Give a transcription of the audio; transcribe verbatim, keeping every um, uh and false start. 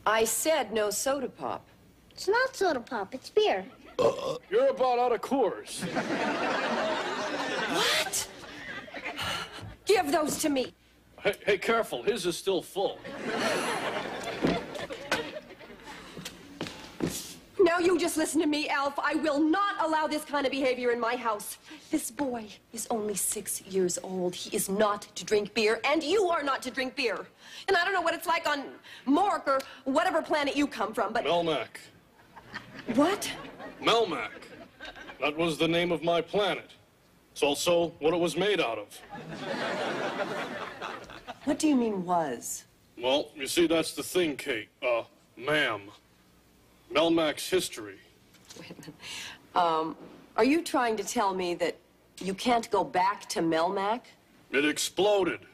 I said no soda pop. It's not soda pop, it's beer. Uh, you're about out of Coors. What? Give those to me. Hey, hey, careful. His is still full. Now you just listen to me, Alf. I will not allow this kind of behavior in my house. This boy is only six years old. He is not to drink beer, and you are not to drink beer. And I don't know what it's like on Mork or whatever planet you come from, but... Melmac. What? Melmac. That was the name of my planet. It's also what it was made out of. What do you mean, was? Well, you see, that's the thing, Kate. Uh, ma'am. Melmac's history. Wait a minute. Um, are you trying to tell me that you can't go back to Melmac? It exploded.